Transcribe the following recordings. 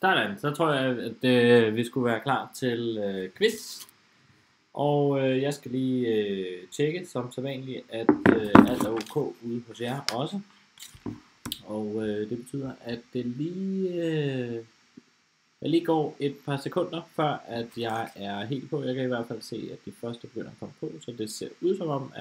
Sådan, så tror jeg, at vi skulle være klar til quiz. Og jeg skal lige tjekke som sædvanligt, at alt er ok ude hos jer også. Og det betyder, at det lige går et par sekunder, før at jeg er helt på. Jeg kan i hvert fald se, at de første begynder at komme på, så det ser ud som om,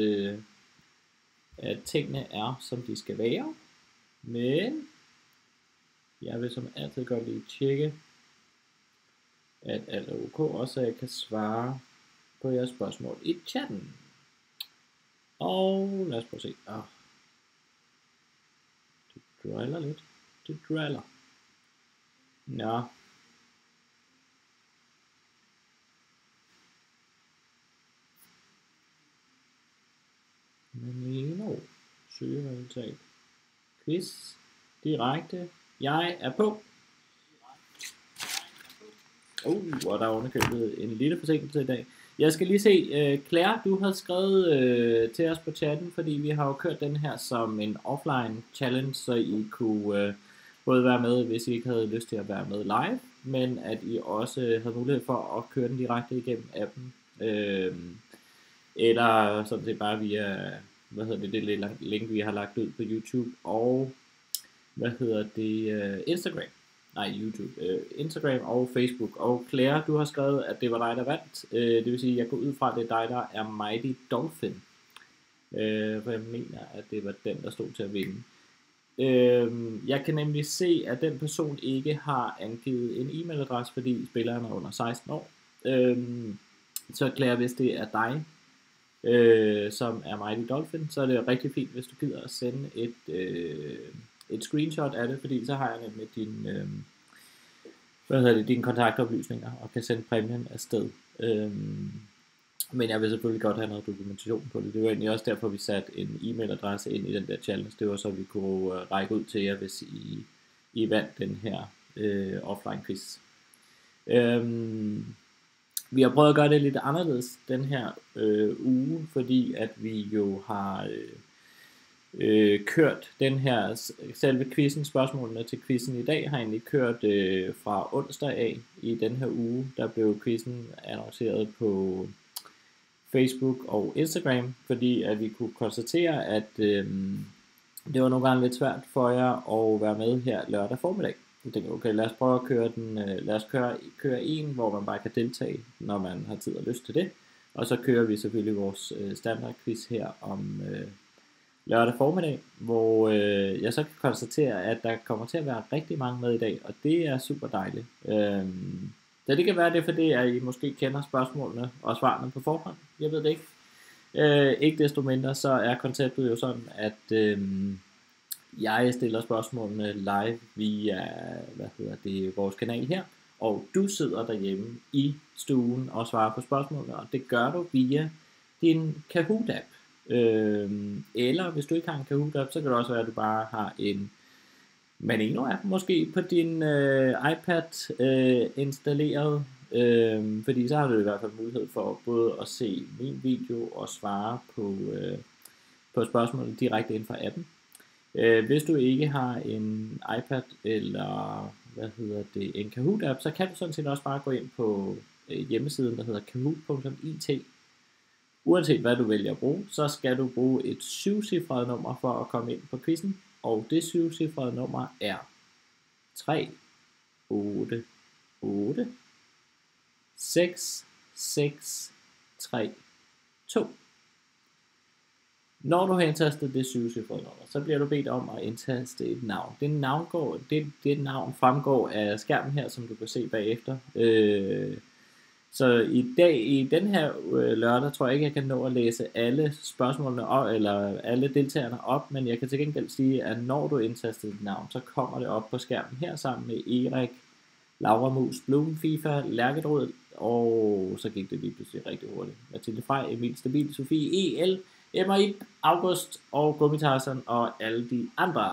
at tingene er, som de skal være. Men jeg vil som altid godt lige tjekke, at alt er ok, også så jeg kan svare på jeres spørgsmål i chatten. Og lad os prøve at se. Det driller lidt. Det driller. Nå. Men søgeresultat. Quiz. Direkte. Jeg er på. Og der er underkøbet en lille forsinkelse i dag. Jeg skal lige se, Claire, du har skrevet til os på chatten, fordi vi har jo kørt den her som en offline challenge, så I kunne både være med, hvis I ikke havde lyst til at være med live, men at I også havde mulighed for at køre den direkte igennem appen, eller sådan set bare via, det link vi har lagt ud på YouTube, og Instagram. Nej, YouTube, Instagram og Facebook. Og Claire, du har skrevet, at det var dig, der vandt. Det vil sige, at jeg går ud fra, at det er dig, der er Mighty Dolphin. For jeg mener, at det var den, der stod til at vinde. Jeg kan nemlig se, at den person ikke har angivet en e-mailadresse, fordi spilleren er under 16 år. Så Claire, hvis det er dig, som er Mighty Dolphin, så er det rigtig fint, hvis du gider at sende et screenshot af det, fordi så har jeg nemlig dine kontaktoplysninger og kan sende præmien afsted. Men jeg vil selvfølgelig godt have noget dokumentation på det. Det var egentlig også derfor, vi satte en e-mailadresse ind i den der challenge. Det var så, vi kunne række ud til jer, hvis I vandt den her offline quiz. Vi har prøvet at gøre det lidt anderledes den her uge, fordi at vi jo har kørt den her selve quizzen, spørgsmålene til quizzen i dag har egentlig kørt fra onsdag af i den her uge. Der blev quizzen annonceret på Facebook og Instagram, fordi at vi kunne konstatere, at det var nogle gange lidt svært for jer at være med her lørdag formiddag. Jeg tænkte, okay, lad os prøve at køre den, lad os køre en, hvor man bare kan deltage, når man har tid og lyst til det. Og så kører vi selvfølgelig vores standard quiz her om lørdag formiddag, hvor jeg så kan konstatere, at der kommer til at være rigtig mange med i dag, og det er super dejligt. Ja, det kan være det, fordi at I måske kender spørgsmålene og svarene på forhånd. Jeg ved det ikke. Ikke desto mindre, så er konceptet jo sådan, at jeg stiller spørgsmålene live via vores kanal her, og du sidder derhjemme i stuen og svarer på spørgsmålene, og det gør du via din Kahoot-app. Eller hvis du ikke har en Kahoot-app, så kan det også være, at du bare har en Maneno-app måske på din iPad installeret, fordi så har du i hvert fald mulighed for både at se min video og svare på spørgsmålene direkte inden for appen. Hvis du ikke har en iPad eller en Kahoot-app, så kan du sådan set også bare gå ind på hjemmesiden, der hedder kahoot.it. Uanset hvad du vælger at bruge, så skal du bruge et 7-cifret nummer for at komme ind på quizzen, og det 7-cifrede nummer er 3 8 8 6 6 3 2. Når du har indtastet det 7-cifrede nummer, så bliver du bedt om at indtaste et navn. Det navn fremgår af skærmen her, som du kan se bagefter. Så i den her lørdag tror jeg ikke, jeg kan nå at læse alle spørgsmålene op, eller alle deltagerne op, men jeg kan til gengæld sige, at når du indtaster dit navn, så kommer det op på skærmen her sammen med Erik, Laura Mus, Bloom, FIFA, Lærkedrød, og så gik det lige pludselig rigtig hurtigt. Mathilde Frej, Emil Stabil, Sofie EL, Emma Ip, August og Gummitarsen og alle de andre.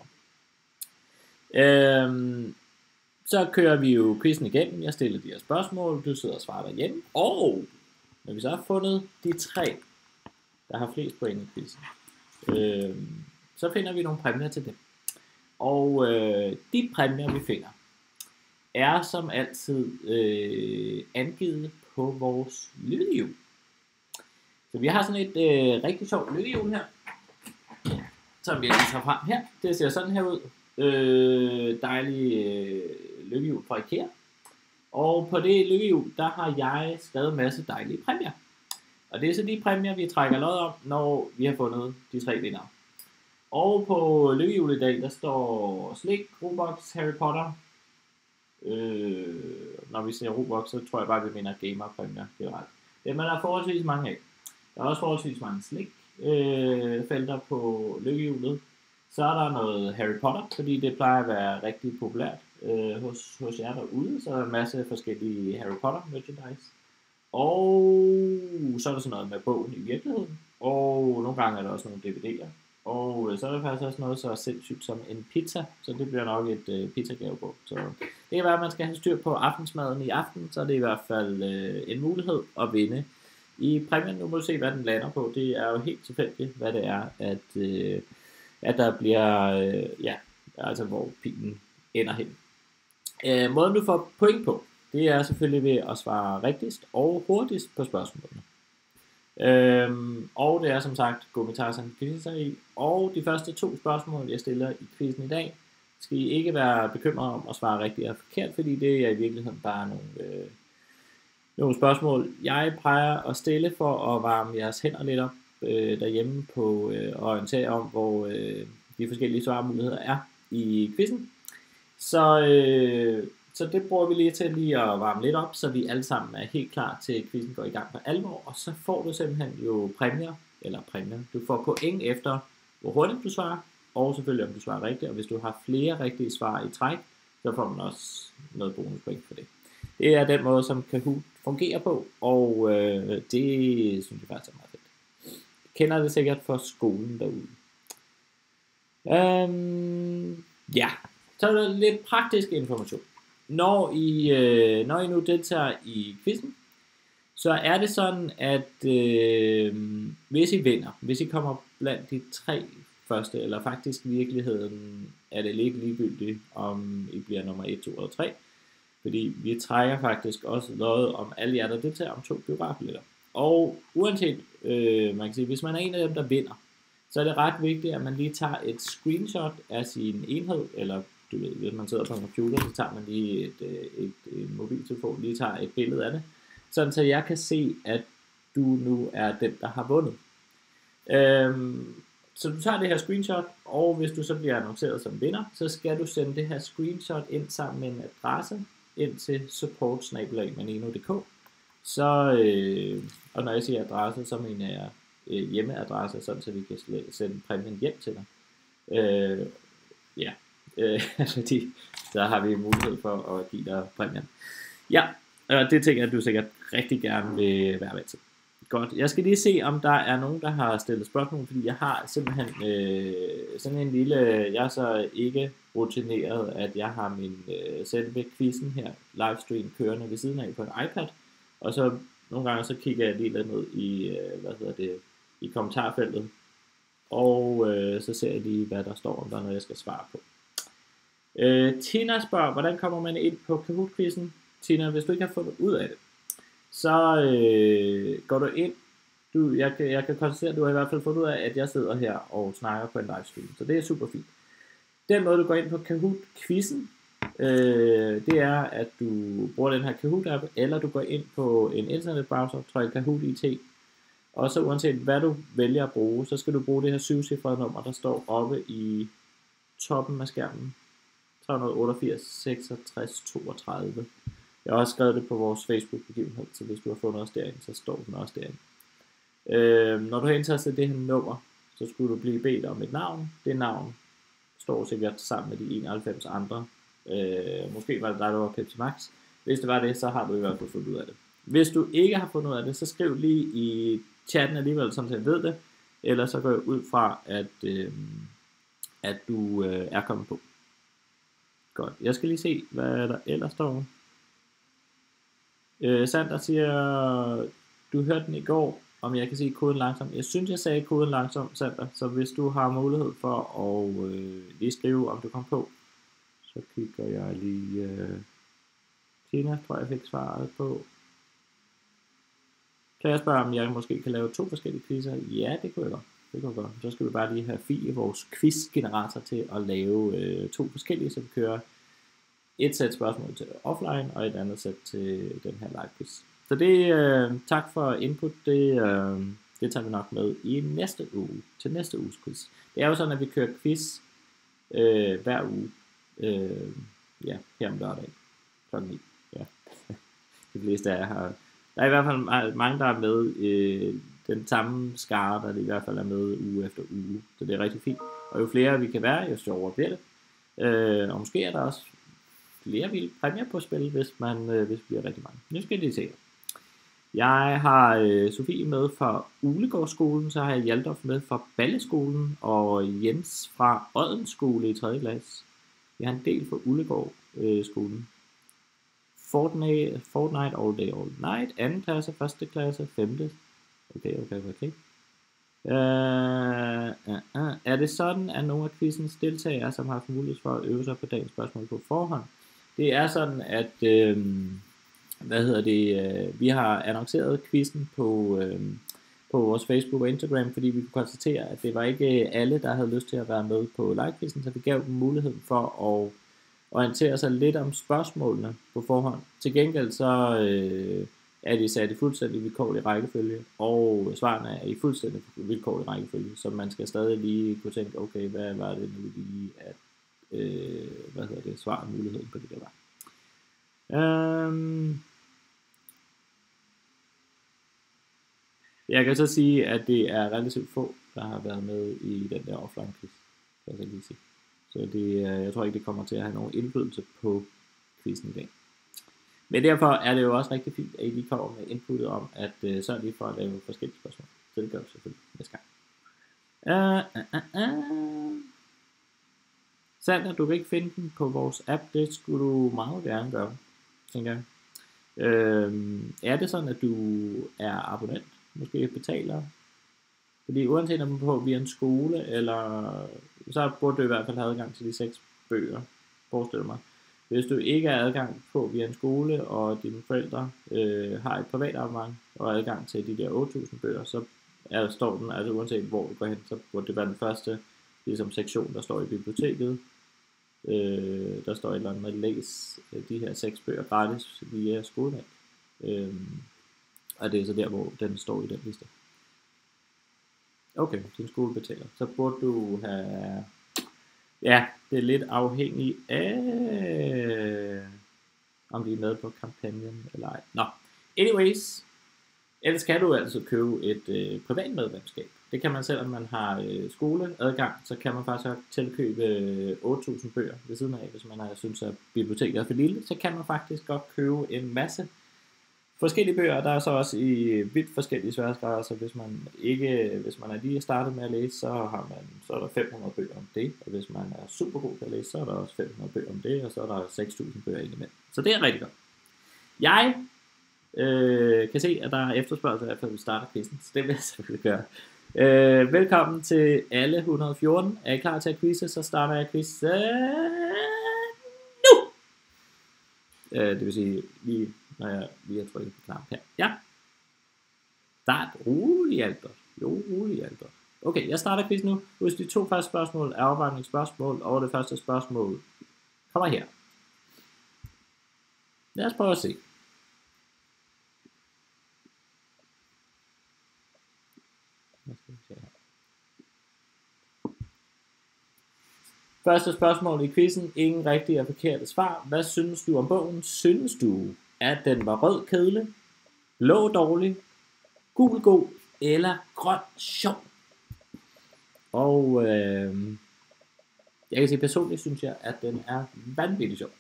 Så kører vi jo quizzen igennem. Jeg stiller de her spørgsmål, du sidder og svarer derhjemme. Og når vi så har fundet de 3, der har flest point i quizzen, så finder vi nogle præmier til dem. Og de præmier vi finder, er som altid angivet på vores lykkehjul. Så vi har sådan et rigtig sjovt lykkehjul her, som vi tager frem her. Det ser sådan her ud. Dejlig lykkehjul fra IKEA. Og på det lykkehjul, der har jeg skrevet en masse dejlige præmier. Og det er så de præmier, vi trækker lod om, når vi har fundet de 3 vindere. Og på lykkehjulet i dag, der står slik, Roblox, Harry Potter. Når vi ser Roblox, så tror jeg bare, vi mener gamerpræmier generelt. Men der er forholdsvis mange af. Der er også forholdsvis mange slik felter på lykkehjulet. Så er der noget Harry Potter, fordi det plejer at være rigtig populært hos jer derude. Så er der en masse forskellige Harry Potter merchandise. Og så er der sådan noget med bogen i virkeligheden. Og nogle gange er der også nogle DVD'er. Og så er der faktisk også noget så sindssygt som en pizza. Så det bliver nok et pizzagavebog. Så det kan være, at man skal have styr på aftensmaden i aften. Så er det i hvert fald en mulighed at vinde i præmien. Nu må du se, hvad den lander på. Det er jo helt tilfældigt, hvad det er, at der bliver, altså hvor pilen ender hen. Måden du får point på, det er selvfølgelig ved at svare rigtigst og hurtigst på spørgsmålene. Og det er som sagt Gummi-Tarzan quizzer i. Og de første 2 spørgsmål, jeg stiller i quizzen i dag, skal I ikke være bekymret om at svare rigtigt og forkert, fordi det er i virkeligheden bare nogle spørgsmål, jeg plejer at stille for at varme jeres hænder lidt op derhjemme på at orientere om, hvor de forskellige svarmuligheder er i quizzen. Så det bruger vi lige til at varme lidt op, så vi alle sammen er helt klar til at quizzen går i gang for alvor. Og så får du simpelthen jo præmier. Du får point efter, hvor hurtigt du svarer, og selvfølgelig om du svarer rigtigt. Og hvis du har flere rigtige svar i træk, så får man også noget bonuspoint for det. Det er den måde, som Kahoot fungerer på, og det synes jeg faktisk er meget fedt. Kender det sikkert fra skolen derude. Så er der lidt praktisk information. Når I nu deltager i quizzen, så er det sådan, at hvis I vinder, hvis I kommer blandt de 3 første, eller faktisk i virkeligheden er det lidt ligegyldigt, om I bliver nummer 1, 2 eller 3, fordi vi trækker faktisk også noget om alle jer, der deltager om 2 biografbilletter. Og uanset, man kan sige, hvis man er en af dem, der vinder, så er det ret vigtigt, at man lige tager et screenshot af sin enhed, eller du ved, hvis man sidder på en computer, så tager man lige en mobiltelefon, lige tager et billede af det, sådan så jeg kan se, at du nu er den, der har vundet. Så du tager det her screenshot, og hvis du så bliver annonceret som vinder, så skal du sende det her screenshot ind sammen med en adresse ind til support@maneno.dk. Så, og når jeg siger adresse, så mener jeg hjemmeadresse, sådan så vi kan sende præmien hjem til dig. Fordi så har vi mulighed for at give dig præmien. Ja, og det tænker jeg, at du sikkert rigtig gerne vil være med til. Godt, jeg skal lige se, om der er nogen, der har stillet spørgsmål, fordi jeg har simpelthen sådan en lille, jeg er så ikke rutineret, at jeg har min selve quizzen her, livestream kørende ved siden af på en iPad, og så nogle gange så kigger jeg lige lidt ned i, i kommentarfeltet, og så ser jeg lige, hvad der står, om der er noget, jeg skal svare på. Tina spørger, hvordan kommer man ind på Kahoot-quizzen? Tina, hvis du ikke har fundet ud af det, så går du ind. Jeg kan konstatere, at du har i hvert fald fundet ud af, at jeg sidder her og snakker på en livestream. Så det er super fint. Den måde, du går ind på Kahoot-quizzen, det er, at du bruger den her Kahoot-app, eller du går ind på en internetbrowser, trykker Kahoot IT, og så uanset hvad du vælger at bruge, så skal du bruge det her 7-cifrede nummer, der står oppe i toppen af skærmen. 388 66 32. Jeg har også skrevet det på vores Facebook-begivenhed, så hvis du har fundet os derinde, så står den også derinde. Når du har indtastet det her nummer, så skulle du blive bedt om et navn. Det navn står sikkert sammen med de 91 andre. Måske var det dig, der var Pepsi Max. Hvis det var det, så har du i hvert fald fundet ud af det. Hvis du ikke har fundet ud af det, så skriv lige i chatten alligevel, sådan at jeg ved det. Ellers så går jeg ud fra, at du er kommet på. Godt. Jeg skal lige se, hvad der ellers står. Sander siger, du hørte den i går, om jeg kan sige koden langsomt. Jeg synes, jeg sagde koden langsomt, Sander, så hvis du har mulighed for at lige skrive, om du kom på, så kigger jeg lige Tina tror jeg fik svaret på. Kan jeg spørge, om jeg måske kan lave 2 forskellige quizzer? Ja, det kunne jeg godt. Det kunne jeg godt. Så skal vi bare lige have Fie, vores quizgenerator, til at lave 2 forskellige, så vi kører et sæt spørgsmål til offline, og et andet sæt til den her live quiz. Så det, tak for input, det tager vi nok med i næste uge, til næste uges quiz. Det er jo sådan, at vi kører quiz hver uge, ja, her om lørdag, kl. 9. Ja. De fleste af jer har, der er i hvert fald mange, der er med den samme skare, der i hvert fald er med uge efter uge, så det er rigtig fint. Og jo flere vi kan være, jo sjovere bliver det. Og måske er der også flere vilde præmier på spil, hvis vi bliver rigtig mange. Nu skal I se. Jeg har Sofie med fra Uglegårdsskolen, så har jeg Hjaldof med fra Balleskolen, og Jens fra Oddens skole i 3. klasse. Jeg har en del fra Uglegårdsskolen. Fortnite All Day All Night, 2. klasse, 1. klasse, 5. Okay. Er det sådan, at nogle af quizens deltagere, som har haft mulighed for at øve sig på dagens spørgsmål på forhånd? Det er sådan, at vi har annonceret quizzen på vores Facebook og Instagram, fordi vi kunne konstatere, at det var ikke alle, der havde lyst til at være med på live-quizzen, så vi gav dem muligheden for at orientere sig lidt om spørgsmålene på forhånd. Til gengæld så er de sat i fuldstændig vilkårlig rækkefølge, og svarene er i fuldstændig vilkårlig rækkefølge, så man skal stadig lige kunne tænke, okay, hvad var det nu lige, at svar muligheden på det der var. Jeg kan så sige, at det er relativt få, der har været med i den der offline quiz, kan jeg lige sige. Så jeg tror ikke, det kommer til at have nogen indflydelse på quizzen i dag. Men derfor er det jo også rigtig fint, at I lige kommer med inputtet om, at sørg lige for at lave forskellige spørgsmål. Så det gør vi selvfølgelig næste gang. Sander, du kan ikke finde den på vores app. Det skulle du meget gerne gøre, tænker jeg. Er det sådan, at du er abonnent? Måske betaler? Fordi uanset om du er på via en skole, eller så burde du i hvert fald have adgang til de 6 bøger, forestiller mig. Hvis du ikke har adgang på via en skole, og dine forældre har et privat abonnement og adgang til de der 8.000 bøger, så står den, altså uanset hvor du går hen, så burde det være den første ligesom sektion, der står i biblioteket. Der står et eller andet med læs de her 6 bøger gratis via skolevalg. Og det er så der, hvor den står i den liste. Okay, din skole betaler. Så burde du have... Ja, det er lidt afhængigt af, om de er med på kampagnen eller ej. Nå, anyways. Ellers kan du altså købe et privat medlemskab. Det kan man, selvom man har skoleadgang, så kan man faktisk tilkøbe 8.000 bøger ved siden af. Hvis man synes, at biblioteket er for lille, så kan man faktisk godt købe en masse forskellige bøger. Der er så også i vidt forskellige sværhedsgrader, så hvis man er lige startet med at læse, så er der 500 bøger om det, og hvis man er super god til at læse, så er der også 500 bøger om det, og så er der 6.000 bøger indimellem. Så det er rigtig godt. Jeg kan se, at der er efterspørgsel, efter vi starter quizzen, så det vil jeg selvfølgelig gøre. Velkommen til alle 114. Er I klar til at quizze, så starter jeg quiz nu! Det vil sige, lige når jeg lige har trykket på knap her. Ja. Start. Rolig alt godt. Okay, jeg starter quiz nu. Hvis de 2 første spørgsmål er afvejningsspørgsmål, og det første spørgsmål kommer her. Lad os prøve at se. Første spørgsmål i quizzen. Ingen rigtige og forkerte svar. Hvad synes du om bogen? Synes du, at den var rød kedelig, blå dårlig, gul god eller grøn sjov? Og jeg kan sige personligt, synes jeg, at den er vanvittig sjov.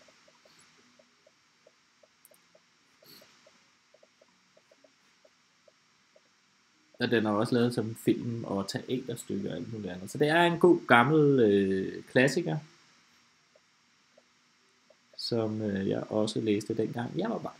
Og den er også lavet som film og teaterstykke og alt muligt andet. Så det er en god gammel klassiker, som jeg også læste dengang jeg var barn.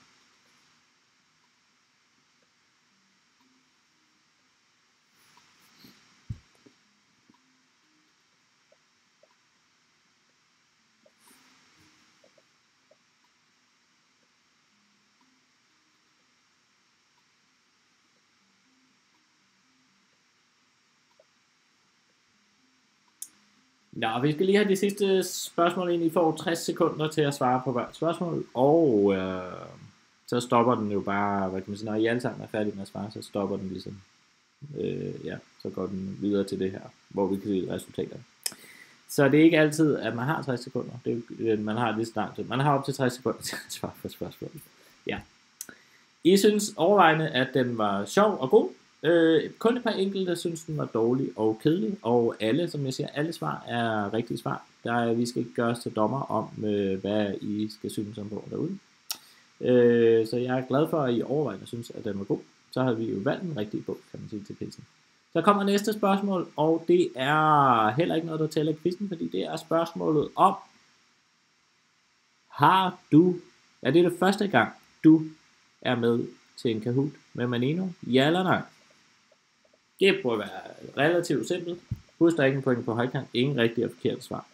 Nå, vi skal lige have de sidste spørgsmål ind. I får 60 sekunder til at svare på hvert spørgsmål, og så stopper den jo bare, hvad kan man sige, når I alle sammen er færdige med at svare, så stopper den ligesom, ja, så går den videre til det her, hvor vi kan se resultaterne. Så det er ikke altid, at man har 60 sekunder. Man har lige snart. Man har op til 60 sekunder til at svare på spørgsmålet. Ja. I synes overvejende, at den var sjov og god. Kun et par enkelte synes, den var dårlig og kedelig. Og alle, som jeg siger, alle svar er rigtige svar. Vi skal ikke gøre os til dommer om, hvad I skal synes om bogen derude. Så jeg er glad for, at I overvejende synes, at den var god. Så har vi jo valgt en rigtig bog, kan man sige, til quizzen. Så kommer næste spørgsmål, og det er heller ikke noget, der tæller i quizzen, fordi det er spørgsmålet om, er det første gang, du er med til en Kahoot med Manino? Ja eller nej? Det burde være relativt simpelt. Husk, der er ikke en point på højkant. Ingen rigtig og forkert svar.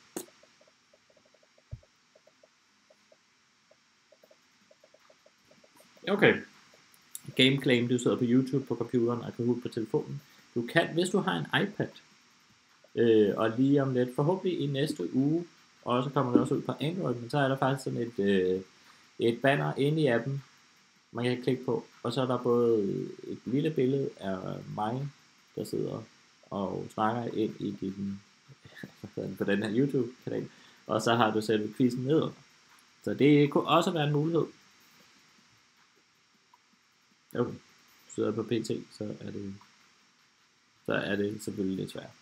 Okay. Game claim, du sidder på YouTube på computeren og Kahoot på telefonen. Du kan, hvis du har en iPad, og lige om lidt, forhåbentlig i næste uge, og så kommer det også ud på Android, men så er der faktisk sådan et banner inde i appen, man kan klikke på, og så er der både et lille billede af mig, der sidder og snakker ind i din, på den her YouTube-kanal, og så har du selve quizzen nedenunder. Så det kunne også være en mulighed. Okay, sidder på PT, så er det selvfølgelig lidt svært.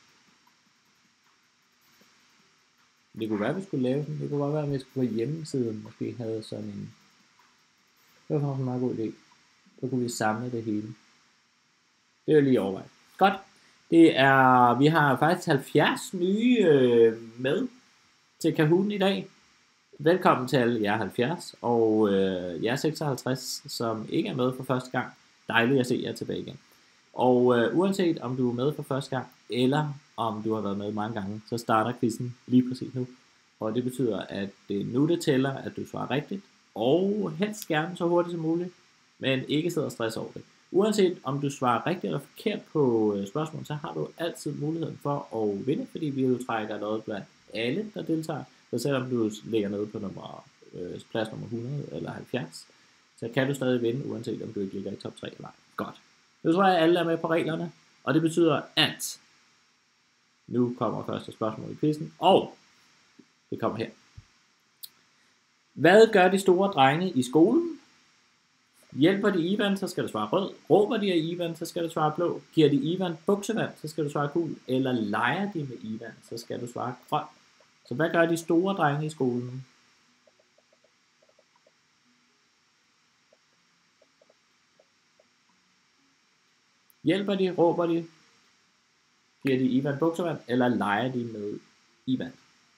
Det kunne være, at vi skulle lave sådan. Det kunne godt være, at vi skulle på hjemmesiden måske havde sådan en. Det var faktisk en meget god idé. Så kunne vi samle det hele. Det er jo lige overvejet. Godt. Vi har faktisk 70 nye med til Kahooten i dag. Velkommen til alle jer 70 og jer 56, som ikke er med for første gang. Dejligt at se jer tilbage igen. Og uanset om du er med for første gang, eller om du har været med mange gange, så starter quizzen lige præcis nu. Og det betyder, at nu det tæller, at du svarer rigtigt, og helst gerne så hurtigt som muligt, men ikke sidder og stress over det. Uanset om du svarer rigtigt eller forkert på spørgsmål, så har du altid muligheden for at vinde, fordi vi jo trækker noget blandt alle, der deltager. Så selvom du ligger nede på plads nummer 100 eller 70, så kan du stadig vinde, uanset om du ikke ligger i top 3 eller ej. Godt. Nu tror jeg, at alle er med på reglerne, og det betyder, at nu kommer første spørgsmål i quizzen, og det kommer her. Hvad gør de store drenge i skolen? Hjælper de Ivan, så skal du svare rød. Råber de af Ivan, så skal du svare blå. Giver de Ivan buksevand, så skal du svare gul. Eller leger de med Ivan, så skal du svare grøn. Så hvad gør de store drenge i skolen? Hjælper de, råber de, giver de Ivan buksevand, eller leger de med Ivan?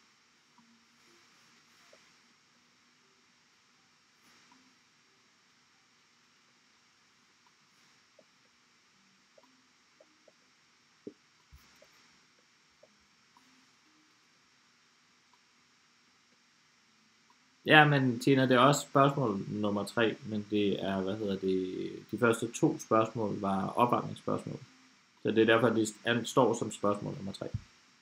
Ja, men Tina, det er også spørgsmål nummer 3, men det er, de første 2 spørgsmål var opvarmningsspørgsmål. Så det er derfor, det står som spørgsmål nummer 3.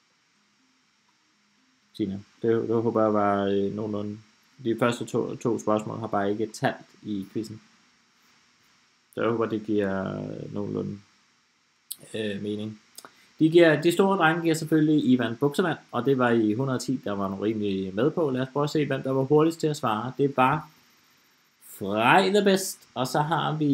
Tina, det håber jeg var nogenlunde. De første to spørgsmål har bare ikke talt i quizzen. Så jeg håber, det giver nogenlunde mening. De store drenge giver selvfølgelig Ivan buksevand, og det var i 110, der var nogle rimelig med på. Lad os prøve at se, hvem der var hurtigst til at svare. Det var Frej the Best, og så har vi,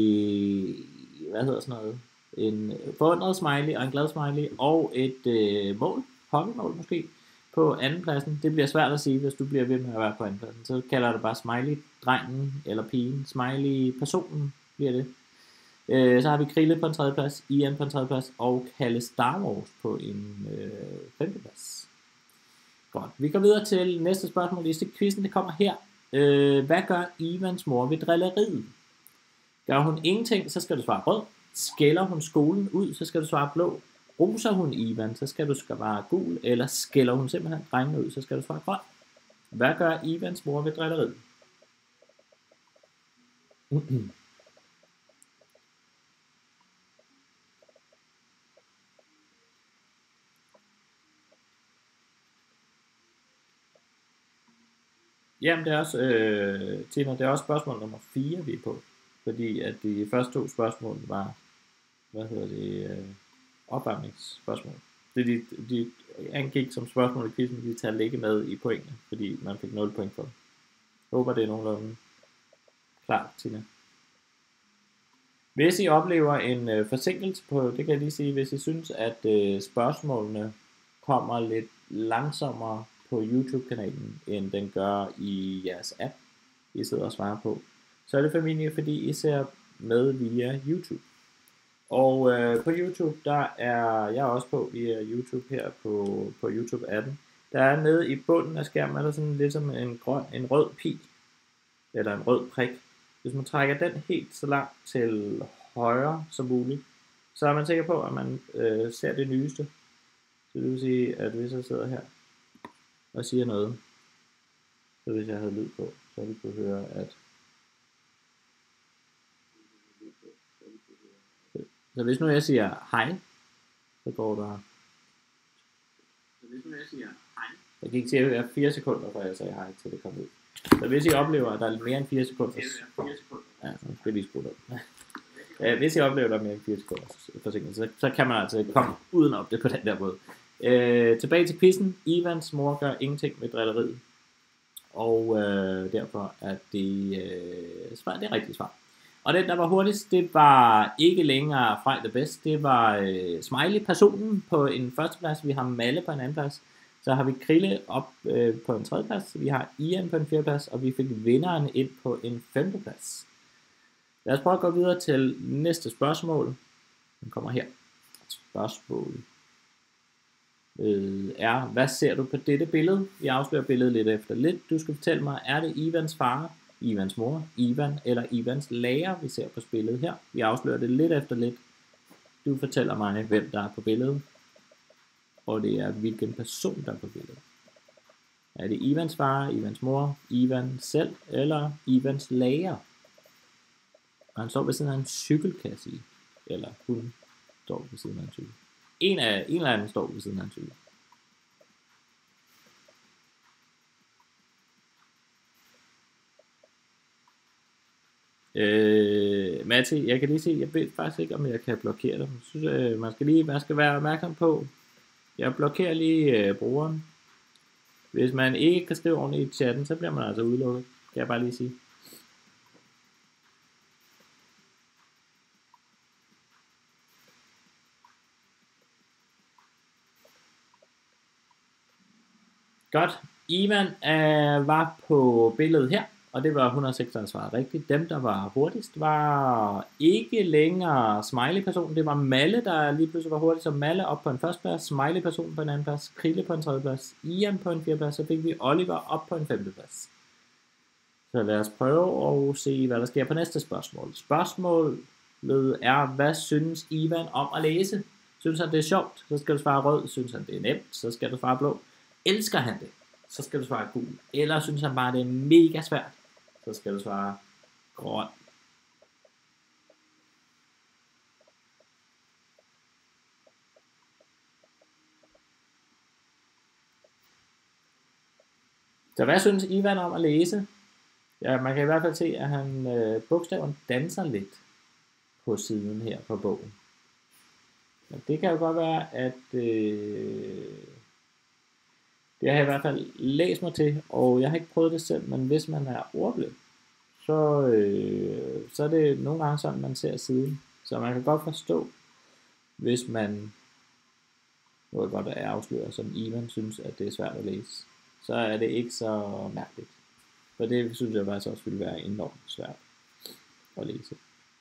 en forundret smiley og en glad smiley, og et hockeymål måske, på andenpladsen. Det bliver svært at sige, hvis du bliver ved med at være på andenpladsen. Så kalder det bare smiley-drengen eller pigen, smiley-personen bliver det. Så har vi Krille på en 3. plads, Ian på en 3. plads, og Kalle Star Wars på en 5. plads. Godt, vi går videre til næste spørgsmål i quizzen, det kommer her. Hvad gør Ivans mor ved drilleriet? Gør hun ingenting, så skal du svare rød. Skælder hun skolen ud, så skal du svare blå. Roser hun Ivan, så skal du svare gul. Eller skælder hun simpelthen drengene ud, så skal du svare grøn. Hvad gør Ivans mor ved drilleriet? Jamen, det er også, Tina, det er også spørgsmål nummer 4, vi er på. Fordi at de første 2 spørgsmål var, opvarmningsspørgsmål. De angik som spørgsmål i quizzen, de tager ikke med i pointene, fordi man fik 0 point for det. Jeg håber, det er nogenlunde klart, Tina. Hvis I oplever en forsinkelse på, det kan jeg lige sige, hvis I synes, at spørgsmålene kommer lidt langsommere på YouTube-kanalen, end den gør i jeres app, I sidder og svarer på, så er det formentlig, fordi I ser med via YouTube. Og på YouTube, der er jeg også på via YouTube her på YouTube-appen. Der er nede i bunden af skærmen, er der sådan lidt som en rød pil, eller en rød prik. Hvis man trækker den helt så langt til højre som muligt, så er man sikker på, at man ser det nyeste. Så det vil sige, at hvis jeg sidder her og siger noget, så hvis jeg havde lyd på, så ville vi kunne høre, at så hvis nu jeg siger hej, så går der. Jeg gik til 4 sekunder, før jeg sagde hej, til det kom ud. Så hvis I oplever, at der er mere end 4 sekunder, ja, så skal vi skrue op. Hvis I oplever, at der er mere end 4 sekunder forsinkelse, så kan man altså komme udenom det på den der måde. Tilbage til quizzen. Ivans mor gør ingenting med drilleriet. Og derfor er det svar, det er rigtigt svar. Og den, der var hurtigst, det var ikke længere Frej the Best. Det var Smiley-personen på en førsteplads. Vi har Malle på en anden plads. Så har vi Krille op på en tredje plads. Vi har Ian på en fjerde plads. Og vi fik vinderen ind på en femte plads. Lad os prøve at gå videre til næste spørgsmål. Den kommer her. Spørgsmål er, hvad ser du på dette billede? Vi afslører billedet lidt efter lidt. Du skal fortælle mig, er det Ivans far, Ivans mor, Ivan eller Ivans lærer, vi ser på billedet her? Vi afslører det lidt efter lidt. Du fortæller mig, hvem der er på billedet. Og det er, hvilken person der er på billedet. Er det Ivans far, Ivans mor, Ivan selv eller Ivans lærer? Og han står ved siden af en cykel, kan jeg sige. Eller hun står ved siden af en cykel. En af dem står ved siden af en cykel. Matti, jeg kan lige se, jeg ved faktisk ikke, om jeg kan blokere det. Jeg synes, man skal være opmærksom på. Jeg blokerer lige brugeren. Hvis man ikke kan skrive ordentligt i chatten, så bliver man altså udelukket. Kan jeg bare lige sige. Godt. Ivan var på billedet her, og det var 106, der svarede rigtigt. Dem, der var hurtigst, var ikke længere Smiley-personen. Det var Malle, der lige pludselig var hurtigst. Så Malle op på en første plads, Smiley-personen på en anden plads, Krille på en tredje plads, Ian på en fjerde plads, så fik vi Oliver op på en femte plads. Så lad os prøve at se, hvad der sker på næste spørgsmål. Spørgsmålet er, hvad synes Ivan om at læse? Synes han, det er sjovt? Så skal du svare rød. Synes han, det er nemt? Så skal du svare blå. Elsker han det? Så skal du svare gul. Eller synes han bare, det er mega svært? Så skal du svare grøn. Så hvad synes Ivan om at læse? Ja, man kan i hvert fald se, at han bogstaven danser lidt på siden her på bogen. Men det kan jo godt være, at det har jeg i hvert fald læst mig til, og jeg har ikke prøvet det selv, men hvis man er ordblind, så er det nogle gange sådan, man ser siden. Så man kan godt forstå, hvis man, nu er det godt at afsløre, som Ivan synes, at det er svært at læse, så er det ikke så mærkeligt. For det synes jeg faktisk også ville være enormt svært at læse.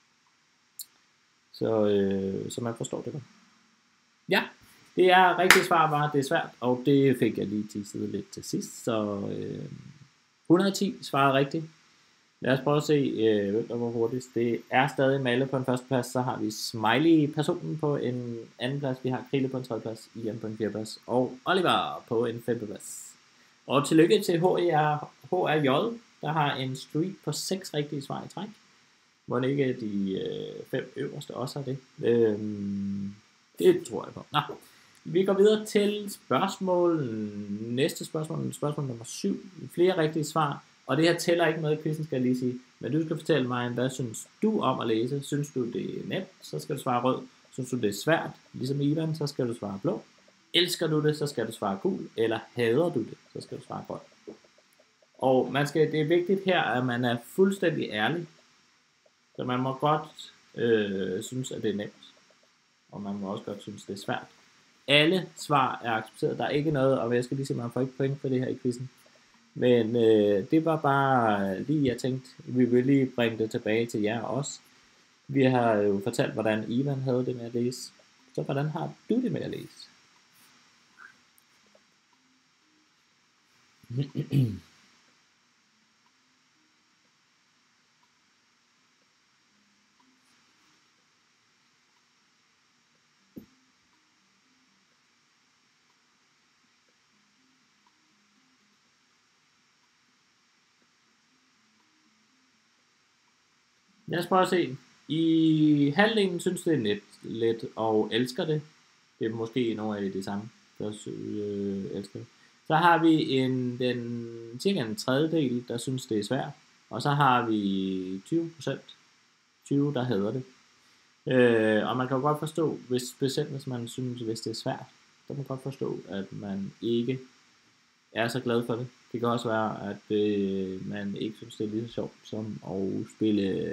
Så man forstår det godt. Ja, det er rigtigt svar var, det er svært, og det fik jeg lige tisset lidt til sidst, så 110 svarede rigtigt. Lad os prøve at se, hvem der var hurtigst. Det er stadig Malle på en første plads, så har vi Smiley-personen på en anden plads, vi har Krille på en tredje plads, Ian på en fjerde plads, og Oliver på en femte plads. Og tillykke til HRJ, der har en streak på 6 rigtige svar i træk. Må ikke de 5 øverste også har det? Det tror jeg på. Nå. Vi går videre til næste spørgsmål nummer 7. Flere rigtige svar, og det her tæller ikke med i quizzen, skal jeg lige sige. Men du skal fortælle mig, hvad synes du om at læse? Synes du det er nemt, så skal du svare rød. Synes du det er svært, ligesom Ivan, så skal du svare blå. Elsker du det, så skal du svare gul. Eller hader du det, så skal du svare grøn. Og det er vigtigt her, at man er fuldstændig ærlig. Så man må godt synes, at det er nemt. Og man må også godt synes, det er svært. Alle svar er accepteret. Der er ikke noget, og jeg skal lige se, man får ikke point for det her i quizzen. Men det var bare lige, jeg tænkte, vi vil lige bringe det tilbage til jer også. Vi har jo fortalt, hvordan Ivan havde det med at læse. Så hvordan har du det med at læse? Lad os prøve at se. I halvdelen synes det er let og elsker det. Det er måske nogle af de samme, der elsker det. Så har vi cirka en tredjedel, der synes det er svært. Og så har vi 20%, der hader det. Og man kan jo godt forstå, specielt hvis man synes, hvis det er svært, så kan man godt forstå, at man ikke er så glad for det. Det kan også være, at man ikke synes, det er lige så sjovt som at spille,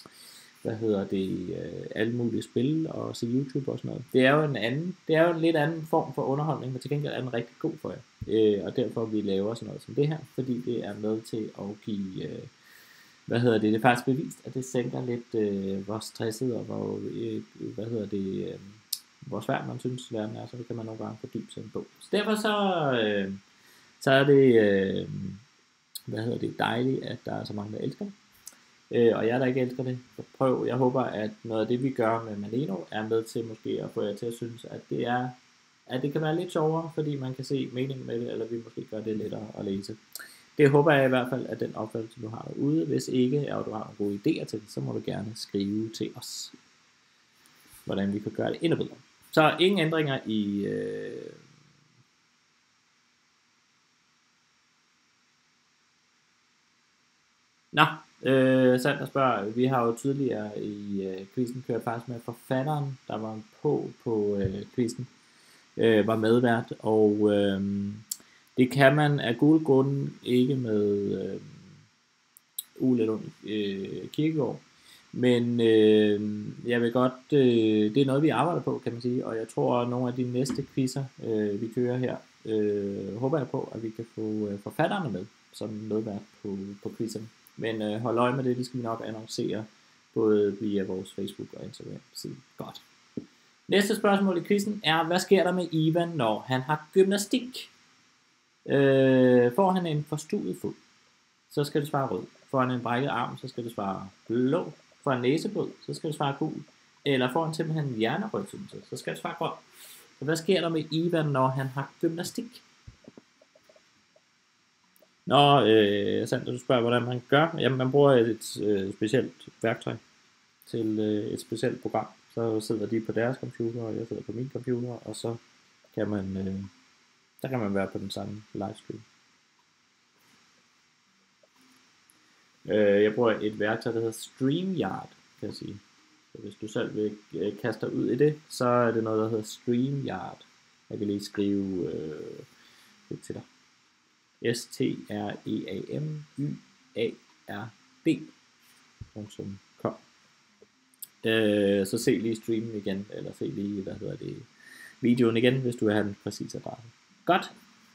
alle mulige spil og se YouTube og sådan noget. Det er jo en lidt anden form for underholdning, men til gengæld er den rigtig god for jer. Og derfor vi laver sådan noget som det her, fordi det er med til at give, det er faktisk bevist, at det sænker lidt, hvor stresset og hvor svært man synes verden er, så det kan man nogle gange fordybe sig en bog. Så derfor så er det dejligt, at der er så mange, der elsker det. Og jeg der ikke elsker det, så prøv. Jeg håber, at noget af det, vi gør med Maneno, er med til måske at få jer til at synes, at det kan være lidt sjovere, fordi man kan se meningen med det, eller vi måske gør det lettere at læse. Det håber jeg i hvert fald, at den opfattelse, du har derude. Hvis ikke, og du har nogle gode idéer til det, så må du gerne skrive til os, hvordan vi kan gøre det endnu bedre. Så ingen ændringer i... Sander spørger, vi har jo tidligere i quizzen kørt faktisk med forfatteren, der var på quizzen, var medvært, og det kan man af gode grunde ikke med Ole Lund Kirkegaard, men jeg vil godt, det er noget vi arbejder på, kan man sige, og jeg tror at nogle af de næste quizzer vi kører her, håber jeg på, at vi kan få forfatterne med som medvært på quizzerne. Men hold øje med det skal vi nok annoncere både via vores Facebook og Instagram side. Godt. Næste spørgsmål i quizzen er, hvad sker der med Ivan, når han har gymnastik? Får han en forstuet fod, så skal du svare rød. Får han en brækket arm, så skal du svare blå. Får han næseblod, så skal du svare gul. Eller får han simpelthen hjernerystelse, så skal du svare grøn. Så hvad sker der med Ivan, når han har gymnastik? Sander, du spørger, hvordan man gør. Jamen, man bruger et specielt værktøj til et specielt program. Så sidder de på deres computer, og jeg sidder på min computer, og så kan man, der kan man være på den samme livestream. Jeg bruger et værktøj, der hedder StreamYard, kan jeg sige. Så hvis du selv vil kaste dig ud i det, så er det noget, der hedder StreamYard. Jeg kan lige skrive lidt til dig. StreamYard.com. Så se lige streamen igen, eller se lige, videoen igen, hvis du vil have den præcis adresse. Godt.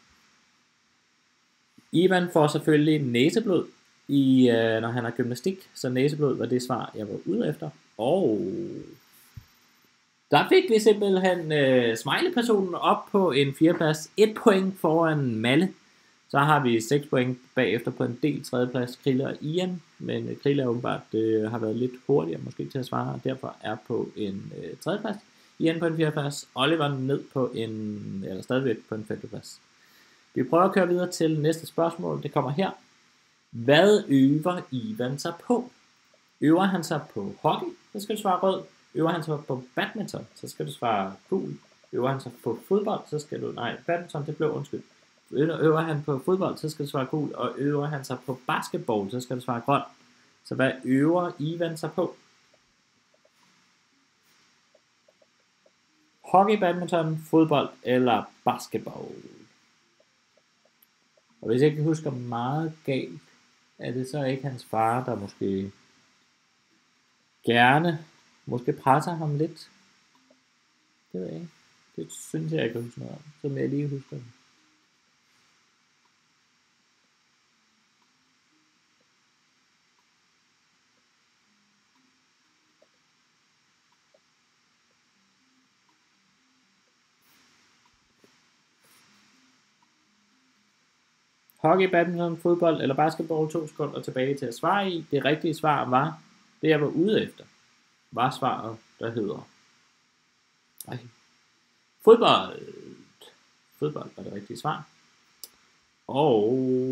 Ivan får selvfølgelig næseblod, når han har gymnastik, så næseblod var det svar, jeg var ude efter. Og der fik vi simpelthen smiley-personen op på en 4. plads, 1 point foran Malle. Så har vi 6 point bagefter på en del 3. plads, Krille og Ian, men Krille åbenbart har været lidt hurtigere måske til at svare, og derfor er på en 3. plads, Ian på en 4. plads, Oliver ned på stadigvæk på en 5. plads. Vi prøver at køre videre til næste spørgsmål, det kommer her. Hvad øver Ivan sig på? Øver han sig på hockey, så skal du svare rød. Øver han sig på badminton, så skal du svare gul. Øver han sig på fodbold, så skal du... Nej, badminton, det blev undskyld. Øver han på fodbold, så skal du svare gul, og øver han sig på basketball, så skal du svare grøn. Så hvad øver Ivan sig på? Hockey, badminton, fodbold eller basketball? Og hvis jeg ikke husker meget galt, er det så ikke hans far, der måske gerne presser ham lidt? Det ved jeg ikke. Det synes jeg kan huske noget om, som jeg lige husker. Hockey, badminton, fodbold eller basketball, 2 sekunder tilbage til at svare i. Det rigtige svar var, det jeg var ude efter, var svaret, der hedder fodbold. Fodbold var det rigtige svar. Og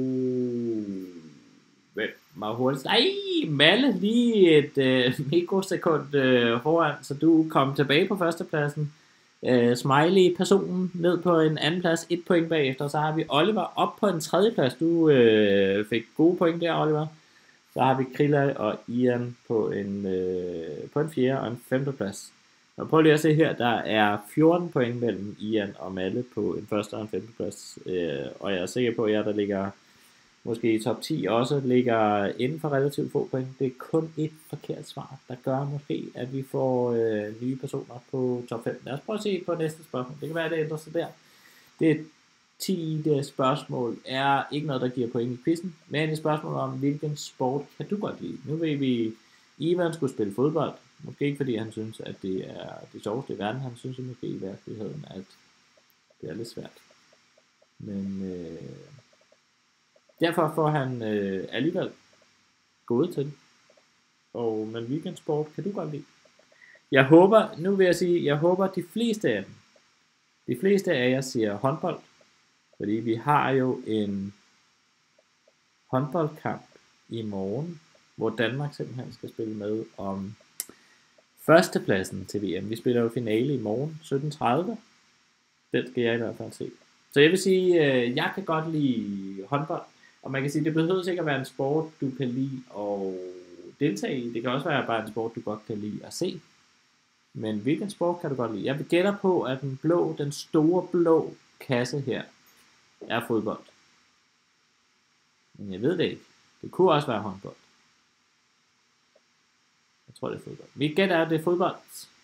hvem var hurtigst? Nej, Malle lige et mikrosekund foran, så du kom tilbage på førstepladsen. Smiley-personen ned på en anden plads, 1 point bagefter. Så har vi Oliver op på en 3. plads. Du fik gode point der, Oliver. Så har vi Krilla og Ian på en 4. og en 5. plads. Og prøv lige at se her, der er 14 point mellem Ian og Malle på en 1. og en 5. plads. Og jeg er sikker på, at jer, der ligger måske i top 10 også, ligger inden for relativt få point. Det er kun et forkert svar, der gør måske, at vi får nye personer på top 5. Lad os prøve at se på næste spørgsmål. Det kan være, at det ændrer sig der. Det 10. spørgsmål er ikke noget, der giver point i quizzen, men et spørgsmål om, hvilken sport kan du godt lide? Nu ved vi, Ivan skulle spille fodbold. Måske ikke fordi han synes, at det er det sjoveste i verden. Han synes måske i virkeligheden, at det er lidt svært. Men derfor får han alligevel gået til. Men weekendsport kan du godt lide. Jeg håber de fleste af jer siger håndbold. Fordi vi har jo en håndboldkamp i morgen, hvor Danmark simpelthen skal spille med om førstepladsen til VM. Vi spiller jo finale i morgen, 17:30. Den skal jeg i hvert fald se. Så jeg vil sige, jeg kan godt lide håndbold. Og man kan sige, det behøver ikke at være en sport, du kan lide at deltage i. Det kan også være bare en sport, du godt kan lide at se. Men hvilken sport kan du godt lide? Jeg vil gætte på, at den store blå kasse her er fodbold. Men jeg ved det ikke. Det kunne også være håndbold. Jeg tror, det er fodbold. Vi gætter, at det er fodbold.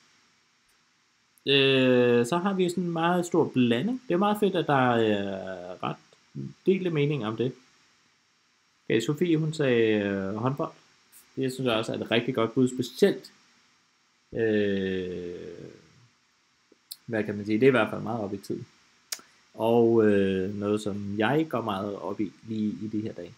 Så har vi sådan en meget stor blanding. Det er meget fedt, at der er ret delte mening om det. Okay, Sofie, hun sagde håndbold. Det synes jeg også er et rigtig godt bud, specielt. Hvad kan man sige? Det er i hvert fald meget op i tid. Og noget, som jeg går meget op i lige i de her dage.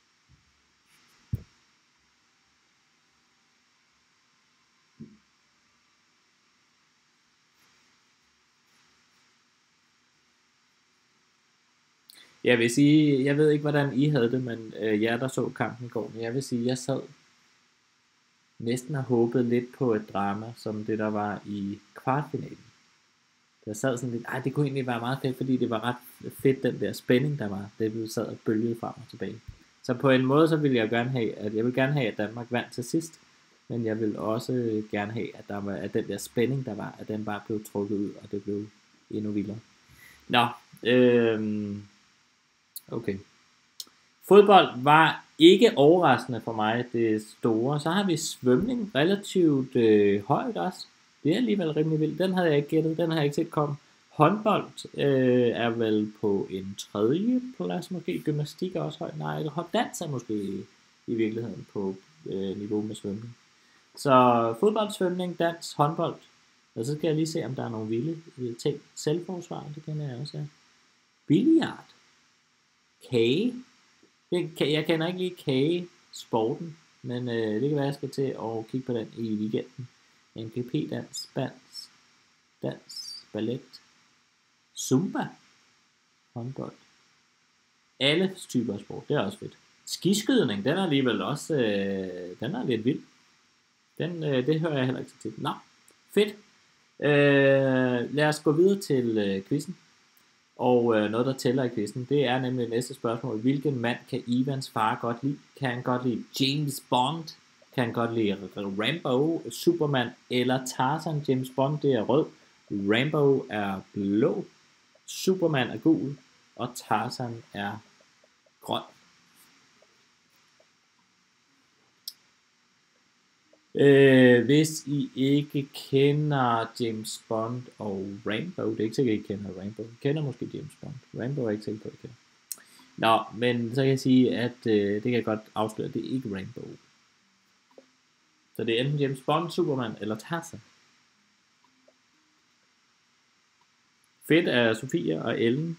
Jeg vil sige, jeg ved ikke, hvordan I havde det, men jer, der så kampen i går, men jeg vil sige, jeg sad næsten og håbede lidt på et drama, som det der var i kvartfinalen. Jeg sad sådan lidt, det kunne egentlig være meget fedt, fordi det var ret fedt, den der spænding, der var. Det blev sad og bølgede frem og tilbage. Så på en måde, så ville jeg gerne have, at Danmark vandt til sidst, men jeg vil også gerne have, at den der spænding, der var, at den bare blev trukket ud, og det blev endnu vildere. Nå, okay. Fodbold var ikke overraskende for mig, det store. Så har vi svømning, relativt højt også. Det er alligevel rimelig vildt. Den havde jeg ikke gættet, den har jeg ikke set komme. Håndbold er vel på en 3. plads, måske. Gymnastik er også højt. Nej, dans er måske i virkeligheden på niveau med svømning. Så fodbold, svømning, dans, håndbold. Og så skal jeg lige se, om der er nogle vilde ting. Selvforsvar, det kender jeg også. Ja. Billiard. Kage. Jeg kender ikke lige kagesporten, men det kan være, jeg skal til at kigge på den i weekenden. MGP-dans, dans, ballet, zumba, håndbold. Alle typer sport, det er også fedt. Skiskydning, den er alligevel også, den er lidt vild. Det hører jeg heller ikke så tit. Nå, fedt. Lad os gå videre til quizzen. Og noget, der tæller i quizzen, det er nemlig næste spørgsmål. Hvilken mand kan Ivans far godt lide? Kan han godt lide James Bond? Kan han godt lide Rambo, Superman eller Tarzan? James Bond, det er rød. Rambo er blå. Superman er gul. Og Tarzan er grøn. Hvis I ikke kender James Bond og Rambo, det er ikke sikkert, I kender Rambo. I kender måske James Bond. Rambo er ikke sikkert på, I kender. Nå, men så kan jeg sige, at det kan jeg godt afsløre, at det er ikke Rambo. Så det er enten James Bond, Superman eller Tarzan. Fedt er Sofia og Ellen.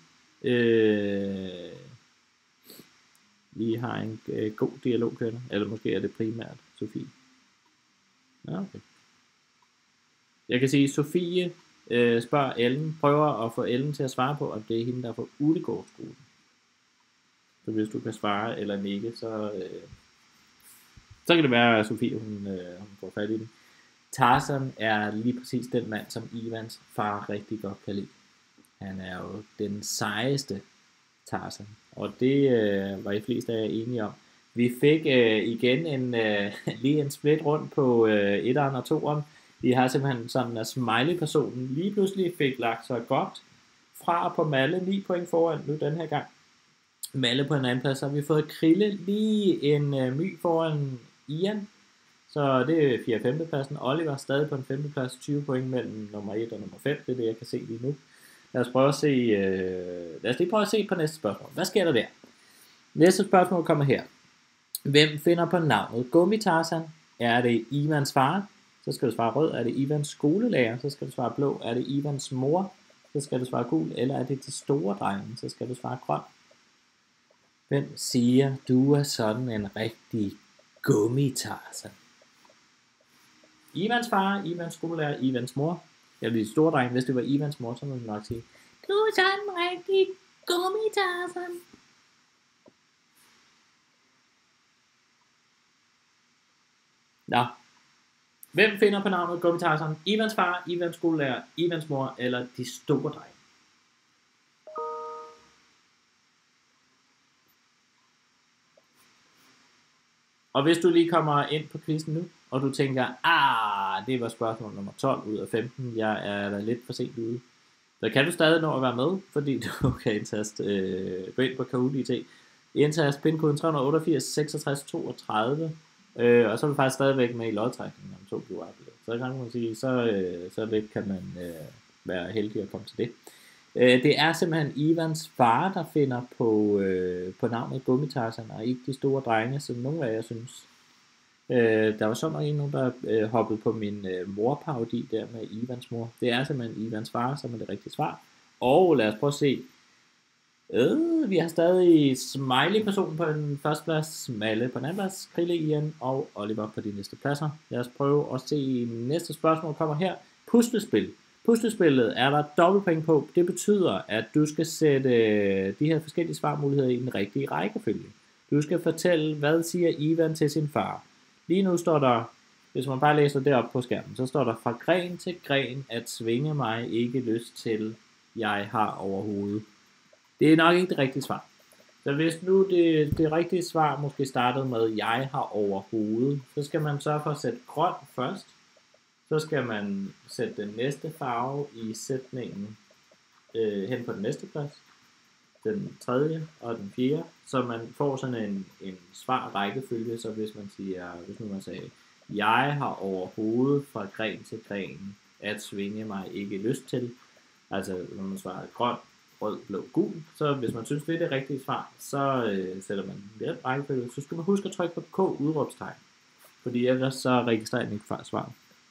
Vi har en god dialog kørende. Eller måske er det primært Sofie. Ja, okay. Jeg kan sige, at Sofie spørger Ellen, prøver at få Ellen til at svare på, om det er hende, der er fra Ulegårdsskolen. Så hvis du kan svare eller nikke, så kan det være, at Sofie hun får fat i den. Tarzan er lige præcis den mand, som Ivans far rigtig godt kan lide. Han er jo den sejeste Tarzan, og det var I fleste af jer enige om. Vi fik igen lige en split rundt på 1'eren og 2'eren. Vi har simpelthen sådan, at smiley-personen lige pludselig fik lagt sig godt fra på Malle, 9 point foran nu den her gang. Malle på en anden plads, så har vi fået Krille lige en my foran Ian. Så det er 4. og 5. pladsen. Oliver stadig på en 5. plads, 20 point mellem nummer 1 og nummer 5. Det er det, jeg kan se lige nu. Lad os lige prøve at se på næste spørgsmål. Hvad sker der der? Næste spørgsmål kommer her. Hvem finder på navnet Gummi-Tarzan? Er det Ivans far? Så skal du svare rød. Er det Ivans skolelærer? Så skal du svare blå. Er det Ivans mor? Så skal du svare gul. Eller er det de store drenge? Så skal du svare grøn. Hvem siger, du er sådan en rigtig Gummi-Tarzan? Ivans far, Ivans skolelærer, Ivans mor. Eller de store drenge. Hvis det var Ivans mor, så må man nok sige, du er sådan en rigtig Gummi-Tarzan. Nå. Hvem finder på navnet Gummi-Tarzan? Ivans far, Ivans skolelærer, Ivans mor eller de store drenge? Og hvis du lige kommer ind på quizzen nu, og du tænker, det var spørgsmål nummer 12 ud af 15, jeg er da lidt for sent ude, så kan du stadig nå at være med, fordi du kan indtaste, gå ind på Kahoot IT, indtaste pindkoden 388 66 32, og så er du faktisk stadigvæk med i lodtrækningen om 2 bliver oplevet. Så kan man sige, så lidt kan man være heldig at komme til det. Det er simpelthen Ivans far, der finder på navnet Gummi-Tarzan, og ikke de store drenge, som nogle af jer synes. Der var sådan nogen, der hoppede på min morparodi der med Ivans mor. Det er simpelthen Ivans far, som er det rigtige svar. Og lad os prøve at se. Vi har stadig Smiley-personen på den første plads, Malle på den anden plads, Krille, Ian og Oliver på de næste pladser. Lad os prøve at se. Næste spørgsmål kommer her. Puslespil. Puslespillet er der dobbeltpoint på. Det betyder, at du skal sætte de her forskellige svarmuligheder i den rigtige rækkefølge. Du skal fortælle, hvad siger Ivan til sin far. Lige nu står der, hvis man bare læser det op på skærmen, så står der fra gren til gren, at svinge mig ikke lyst til, jeg har overhovedet. Det er nok ikke det rigtige svar. Så hvis nu det rigtige svar måske startede med, jeg har overhovedet, så skal man sørge for at sætte grøn først. Så skal man sætte den næste farve i sætningen hen på den næste plads, den tredje og den fjerde, så man får sådan en svar rækkefølge. Så hvis nu man sagde, jeg har overhovedet fra gren til gren, at svinge mig ikke lyst til, altså når man svarer grøn, rød, blå, gul, så hvis man synes det er det rigtige svar, så sætter man den rækkefølge. Så skal man huske at trykke på K udråbstegn, fordi ellers så registrerer den ikke svaret.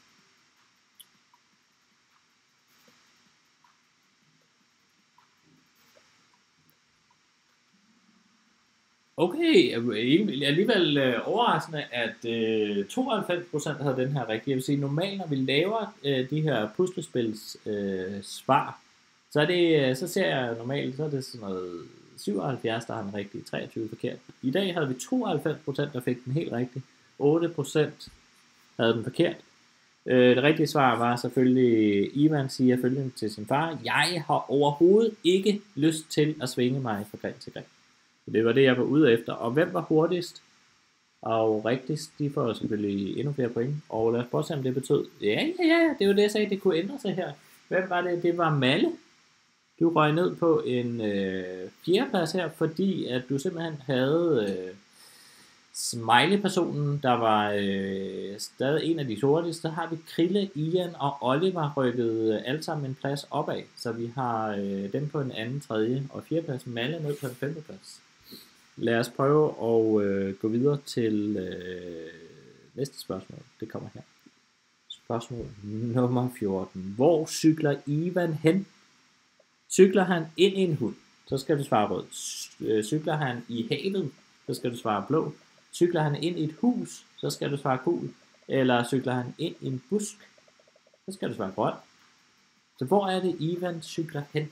Okay, alligevel overraskende, at 92% havde den her rigtige. Jeg vil sige, normalt når vi laver de her puslespils svar, så ser jeg normalt, så er det sådan noget 77, der har den rigtige, 23 forkert. I dag havde vi 92%, der fik den helt rigtige, 8% havde den forkert. Det rigtige svar var selvfølgelig, Ivan siger følgende til sin far: jeg har overhovedet ikke lyst til at svinge mig fra gren til gren. Det var det, jeg var ude efter. Og hvem var hurtigst og rigtigst? De får selvfølgelig endnu flere point. Og lad os prøve at se, om det betød. Ja, det var det, jeg sagde, det kunne ændre sig her. Hvem var det? Det var Malle. Du røg ned på en fjerdeplads her, fordi at du simpelthen havde smiley-personen, der var stadig en af de hurtigste. Så har vi Krille, Ian og Oliver rykket alle sammen en plads opad. Så vi har dem på en anden, tredje og fjerde plads. Malle ned på en femte plads. Lad os prøve at gå videre til næste spørgsmål. Det kommer her. Spørgsmål nummer 14. Hvor cykler Ivan hen? Cykler han ind i en hund, så skal du svare rød. Cykler han i havet, så skal du svare blå. Cykler han ind i et hus, så skal du svare gul. Eller cykler han ind i en busk, så skal du svare grøn. Så hvor er det Ivan cykler hen?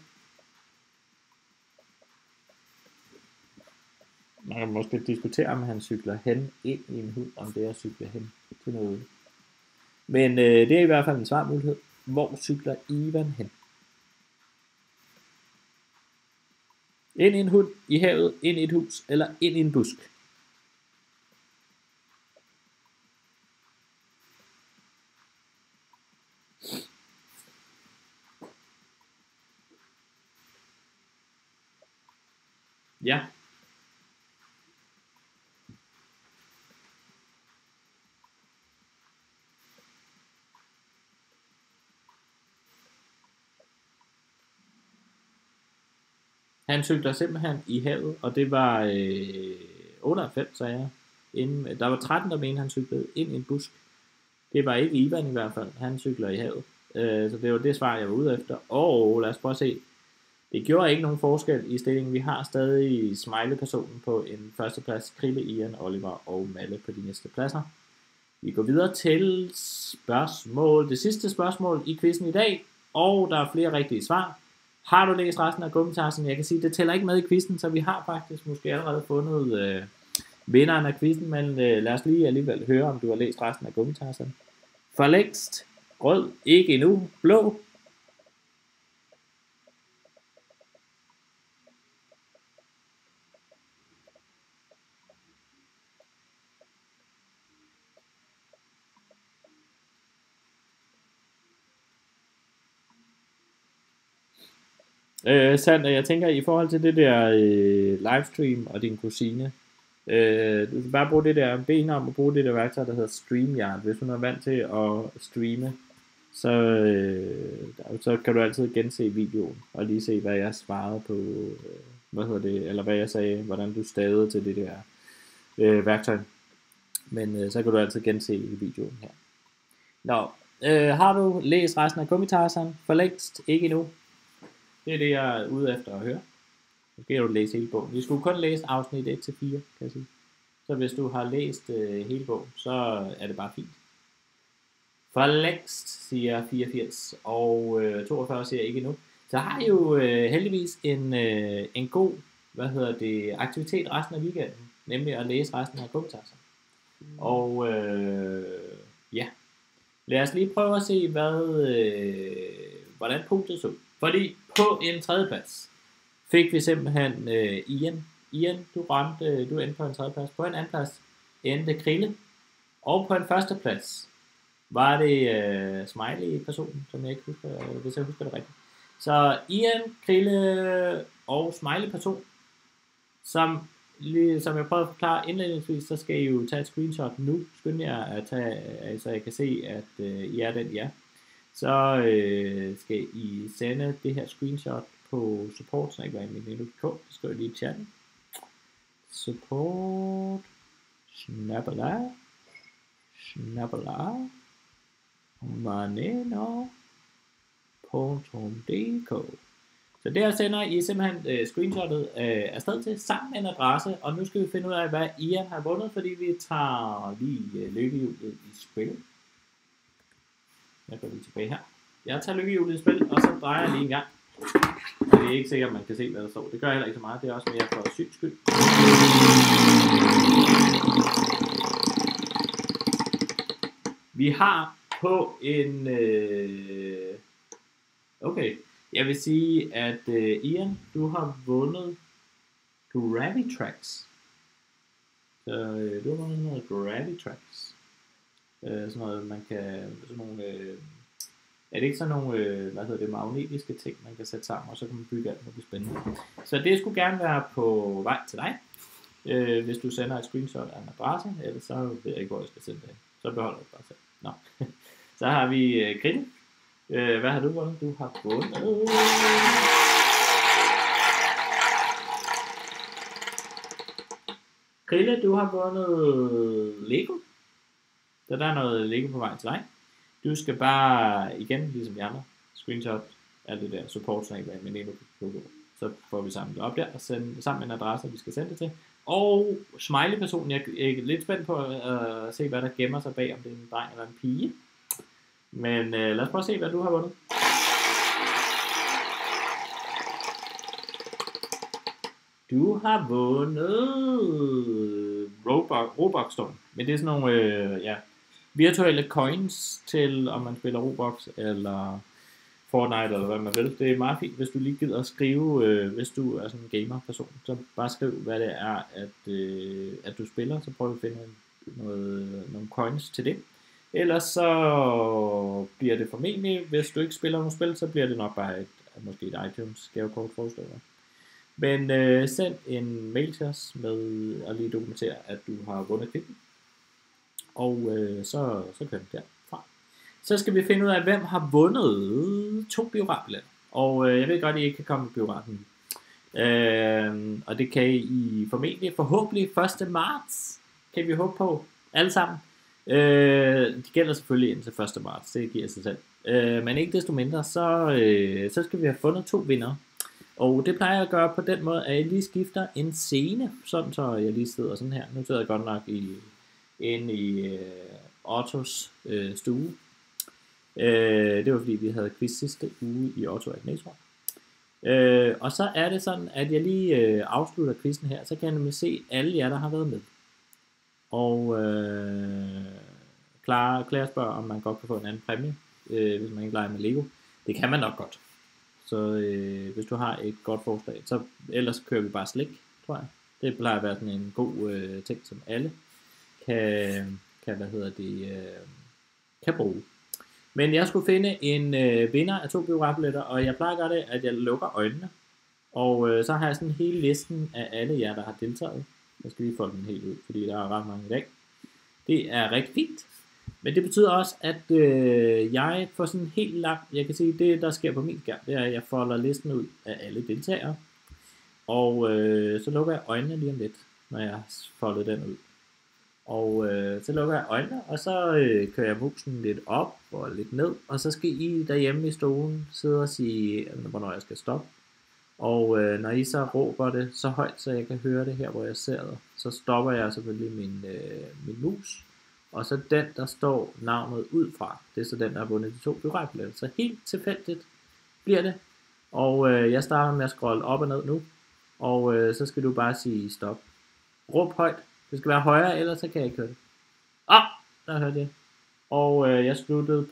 Man kan måske diskutere, om han cykler hen ind i en hund, om det er at cykle hen til noget. Men det er i hvert fald en svarmulighed. Hvor cykler Ivan hen? Ind i en hund, i havet, ind i et hus, eller ind i en busk? Ja. Han cykler simpelthen i havet, og det var 98, sagde jeg. Der var 13, der mente, han cyklede ind i en busk. Det var ikke Ivan i hvert fald. Han cykler i havet. Så det var det svar, jeg var ude efter. Og lad os prøve at se. Det gjorde ikke nogen forskel i stillingen. Vi har stadig smiley-personen på en førsteplads. Krille, Ian, Oliver og Malle på de næste pladser. Vi går videre til spørgsmål. Det sidste spørgsmål i quizzen i dag. Og der er flere rigtige svar. Har du læst resten af Gummitarsen? Jeg kan sige, det tæller ikke med i quizzen, så vi har faktisk måske allerede fundet vinderen af quizzen, men lad os lige alligevel høre, om du har læst resten af Gummitarsen. For længst, rød, ikke endnu, blå. Sander, jeg tænker i forhold til det der livestream og din kusine, du skal bare bruge det der ben om at bruge det der værktøj, der hedder StreamYard. Hvis hun er vant til at streame, så kan du altid gense videoen og lige se, hvad jeg svarede på, eller hvad jeg sagde, hvordan du stavede til det der værktøj. Men så kan du altid gense videoen her. Nå, har du læst resten af Gummitarsen? For længst, ikke endnu. Det er det, jeg er ude efter at høre. Så skal du læse hele bogen. Vi skulle kun læse afsnit 1-4, kan jeg sige. Så hvis du har læst hele bogen, så er det bare fint. For længst, siger 84, og 42 siger ikke endnu. Så har I jo heldigvis en god aktivitet resten af weekenden, nemlig at læse resten af Gummitarsen. Og ja, lad os lige prøve at se, hvordan punktet så. Fordi på en tredjeplads fik vi simpelthen Ian. Ian, du endte på en tredjeplads. På en anden plads endte Krille. Og på en førsteplads var det Smiley-personen, som jeg ikke husker, hvis jeg husker det rigtigt. Så Ian, Krille og Smiley-person, som jeg prøvede at forklare indledningsvis, så skal I jo tage et screenshot nu. Skynd jer at tage, så jeg kan se, at I er den, ja. Så skal I sende det her screenshot på support@minelo.dk. Det skal jeg lige i chatten. Support snappala maneno.dk. Så der sender I simpelthen screenshotet afsted til sammen med en adresse. Og nu skal vi finde ud af, hvad Ian har vundet, fordi vi tager lige lykkehjulet i spil. Jeg går lige tilbage her. Jeg tager lykkehjulet i spil, og så drejer jeg lige en gang. Og det er ikke sikkert, at man kan se, hvad der står. Det gør heller ikke så meget. Det er også mere for syns skyld. Vi har på en... Okay, jeg vil sige, at Ian, du har vundet Gravitrax. Så du har vundet noget Gravitrax. Sådan noget, man kan... Sådan nogle, er det ikke sådan nogle, magnetiske ting, man kan sætte sammen, og så kan man bygge alt muligt spændende. Så det skulle gerne være på vej til dig. Hvis du sender et screenshot af en adresse, eller så ved jeg ikke, hvor jeg skal sende det. Så beholder jeg det bare selv. Nå. Så har vi Grille. Hvad har du vundet? Du har vundet... Grille, du har vundet Lego. Så der er noget Lego på vej til dig. Du skal bare, igen, ligesom de andre, screenshot af det der support-snabel med Nemo.dk. Så får vi samlet det op der, og sende sammen med en adresse, vi skal sende det til. Og smiley-personen, jeg er lidt spændt på at se, hvad der gemmer sig bag, om det er en dreng eller en pige. Men lad os prøve at se, hvad du har vundet. Du har vundet Robux Storm. Men det er sådan nogle virtuelle coins til, om man spiller Roblox eller Fortnite eller hvad man vil. Det er meget fint, hvis du lige gider at skrive, hvis du er sådan en gamer-person. Så bare skriv, hvad det er, at du spiller, så prøv at finde nogle coins til det. Ellers så bliver det formentlig, hvis du ikke spiller nogle spil, så bliver det nok bare måske et iTunes gavekort forestår jeg. Men send en mail til os med at lige dokumentere, at du har vundet kvitten. Og så kører vi derfra. Så skal vi finde ud af, hvem har vundet 2 biografbilletter. Og jeg ved godt, at I ikke kan komme i biografen. Og det kan I forhåbentlig 1. marts. Kan vi håbe på alle sammen. Det gælder selvfølgelig indtil 1. marts. Det giver sig selv. Men ikke desto mindre, så skal vi have fundet 2 vinder. Og det plejer jeg at gøre på den måde, at jeg lige skifter en scene. Sådan så jeg lige sidder sådan her. Nu sidder jeg godt nok inde i Ottos stue. Det var fordi vi havde quiz sidste uge i Otto Agnesor. Og så er det sådan, at jeg lige afslutter quizzen her, så kan jeg nemlig se alle jer, der har været med. Og Clara spørger, om man godt kan få en anden præmie, hvis man ikke leger med Lego. Det kan man nok godt. Så hvis du har et godt forslag, så ellers kører vi bare slik, tror jeg. Det plejer at være sådan en god ting, som alle kan bruge. Men jeg skulle finde en vinder af 2 biografbilletter, og jeg plejer at gøre det, at jeg lukker øjnene. Og så har jeg sådan hele listen af alle jer, der har deltaget. Jeg skal lige få den helt ud, fordi der er ret mange i dag. Det er rigtig fint. Men det betyder også, at jeg får sådan helt langt, jeg kan se, det der sker på min skærm, det er, at jeg folder listen ud af alle deltagere. Og så lukker jeg øjnene lige om lidt, når jeg har foldet den ud. Og så lukker jeg øjnene, og så kører jeg musen lidt op og lidt ned. Og så skal I derhjemme i stolen sidde og sige, hvornår jeg skal stoppe. Og når I så råber det så højt, så jeg kan høre det her, hvor jeg sidder, så stopper jeg selvfølgelig min mus. Og så den, der står navnet ud fra, det er så den, der har vundet de 2 biografbilletter. Så helt tilfældigt bliver det. Og jeg starter med at scrolle op og ned nu. Og så skal du bare sige stop. Råb højt. Det skal være højere, ellers så kan jeg ikke høre det. Der hørte jeg. Og jeg sluttede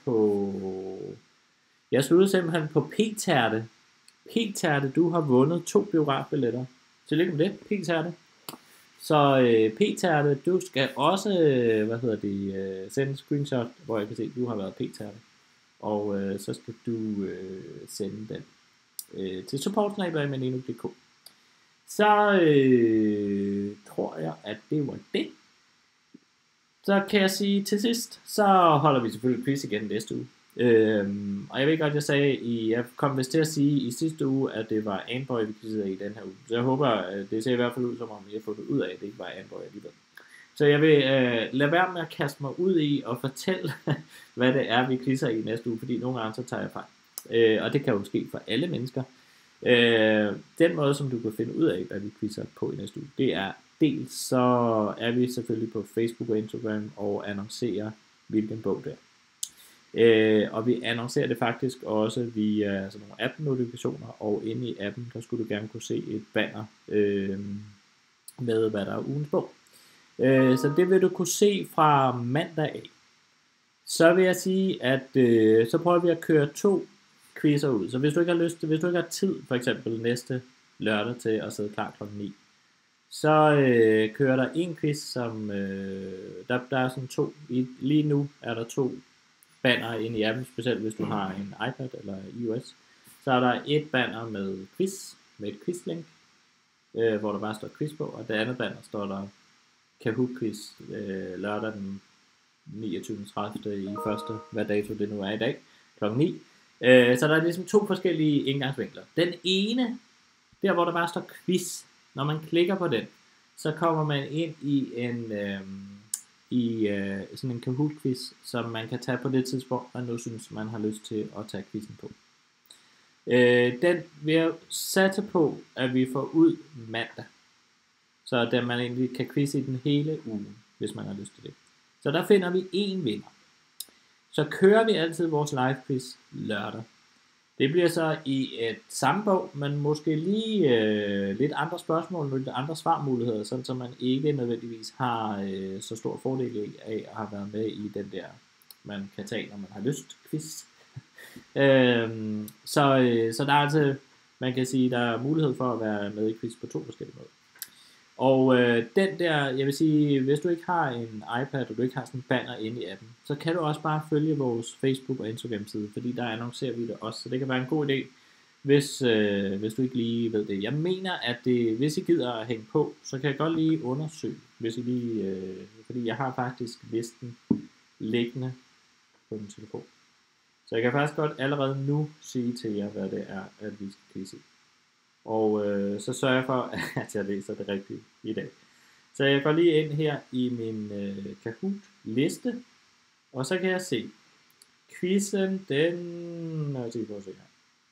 simpelthen på P-tærte. P-tærte, du har vundet 2 biografbilletter. Tillykke med det, P-tærte. Så P-tærte, du skal også, sende en screenshot, hvor jeg kan se, at du har været P-tærte. Og så skal du sende den til support@menino.dk. Så tror jeg, at det var det. Så kan jeg sige til sidst, så holder vi selvfølgelig quiz igen næste uge. Og jeg ved godt, jeg kom vist til at sige i sidste uge, at det var Android, vi quizzede i den her uge. Så jeg håber, at det ser i hvert fald ud, som om jeg har fundet ud af, at det ikke var Android alligevel. Så jeg vil lade være med at kaste mig ud i og fortælle, hvad det er, vi quizzer i næste uge, fordi nogle gange så tager jeg fejl. Og det kan jo ske for alle mennesker. Den måde, som du kan finde ud af, hvad vi quizzer på i næste uge, det er dels så er vi selvfølgelig på Facebook og Instagram og annoncerer, hvilken bog det er. Og vi annoncerer det faktisk også via sådan nogle app-notifikationer, og inde i appen, der skulle du gerne kunne se et banner med, hvad der er ugens bog. Så det vil du kunne se fra mandag af. så vil jeg sige, at så prøver vi at køre 2 quizzer ud. Så hvis du ikke har lyst, hvis du ikke har tid, for eksempel næste lørdag til at sidde klar kl. 9, så kører der en quiz, som der er sådan 2. Lige nu er der 2 banner inde i appen, specielt hvis du har en iPad eller iOS. Så er der et banner med quiz, med et quizlink, hvor der bare står quiz på, og det andet banner står der Kahoot quiz lørdag den 29.30. i første, hvad dato det nu er i dag, kl. 9. Så der er ligesom 2 forskellige indgangsvinkler. Den ene, der hvor der bare står quiz, når man klikker på den, så kommer man ind i en sådan en Kahoot quiz, som man kan tage på det tidspunkt, man nu synes, man har lyst til at tage quizzen på. Den vil jeg satse på, at vi får ud mandag. Så der man egentlig kan quizze i den hele uge, hvis man har lyst til det. Så der finder vi en vinder. Så kører vi altid vores live quiz lørdag. Det bliver så i et samme bog, men måske lige lidt andre spørgsmål, lidt andre svarmuligheder, sådan så man ikke nødvendigvis har så stor fordel af at have været med i den der, man kan tage, når man har lyst, quiz. Så der er altså, man kan sige, der er mulighed for at være med i quiz på 2 forskellige måder. Og den der, jeg vil sige, hvis du ikke har en iPad, og du ikke har sådan en banner inde i appen, så kan du også bare følge vores Facebook og Instagram side, fordi der annoncerer vi det også, så det kan være en god idé, hvis du ikke lige ved det. Jeg mener, at det, hvis I gider at hænge på, så kan jeg godt lige undersøge, hvis I lige, fordi jeg har faktisk listen liggende på min telefon. Så jeg kan faktisk godt allerede nu sige til jer, hvad det er, at vi skal quizze. Og så sørger jeg for, at jeg læser det rigtigt i dag. Så jeg går lige ind her i min Kahoot liste, og så kan jeg se, quizzen, den, lad os se, prøv at se her.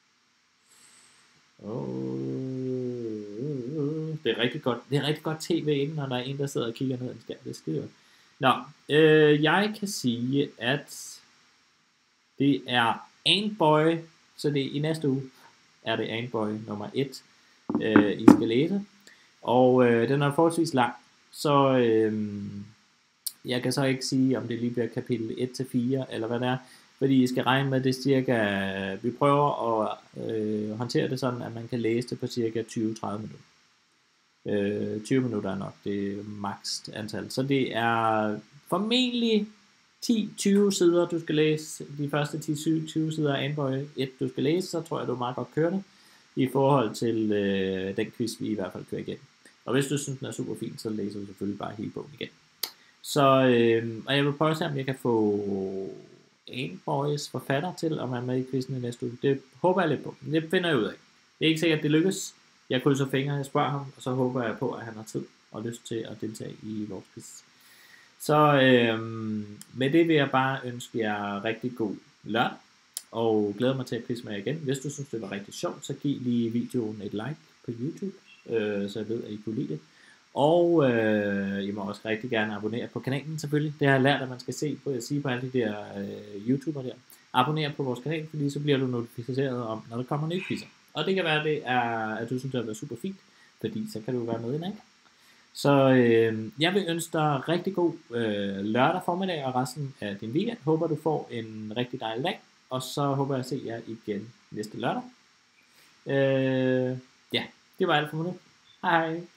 Det er rigtig godt tv inden, når der er en, der sidder og kigger ned i en skærm. Det er skide godt. Nå, jeg kan sige, at det er Antboy, så det er i næste uge, er det Antboy nummer 1, I skal læse. Og den er forholdsvis lang, så jeg kan så ikke sige, om det lige bliver kapitel 1-4, eller hvad det er. Fordi I skal regne med, det cirka, vi prøver at håndtere det sådan, at man kan læse det på cirka 20-30 minutter. 20 minutter er nok det makst antal. Så det er formentlig 10-20 sider, du skal læse. De første 10-20 sider af Antboy 1, du skal læse, så tror jeg, du er meget godt kørende i forhold til den quiz, vi i hvert fald kører igen. Og hvis du synes, den er super fin, så læser du selvfølgelig bare hele bogen igen. Så, og jeg vil prøve at se, om jeg kan få Antboys forfatter til at være med i quizzen i næste uge. Det håber jeg lidt på. Det finder jeg ud af. Det er ikke sikkert, at det lykkes. Jeg krydser fingre, jeg spørger ham, og så håber jeg på, at han har tid og lyst til at deltage i vores quiz. Så med det vil jeg bare ønske jer rigtig god lørdag, og glæder mig til at quizze med jer igen. Hvis du synes, det var rigtig sjovt, så giv lige videoen et like på YouTube, så jeg ved, at I kunne lide det. Og I må også rigtig gerne abonnere på kanalen selvfølgelig. Det har jeg lært, at man skal se på, sige på alle de der YouTuber der. Abonner på vores kanal, fordi så bliver du notificeret om, når der kommer nye quizzer. Og det kan være, det er, at du synes, det har været super fint, fordi så kan du være med i dag. Så jeg vil ønske dig rigtig god lørdag formiddag og resten af din weekend. Håber du får en rigtig dejlig dag, og så håber jeg at se jer igen næste lørdag. Ja, det var alt for nu. Hej hej.